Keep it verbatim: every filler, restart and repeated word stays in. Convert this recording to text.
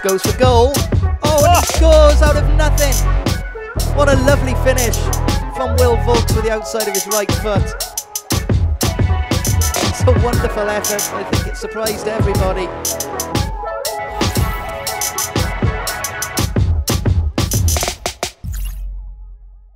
goes for goal. Oh, and he scores out of nothing. What a lovely finish from Will Vaulks with the outside of his right foot. It's a wonderful effort. I think it surprised everybody.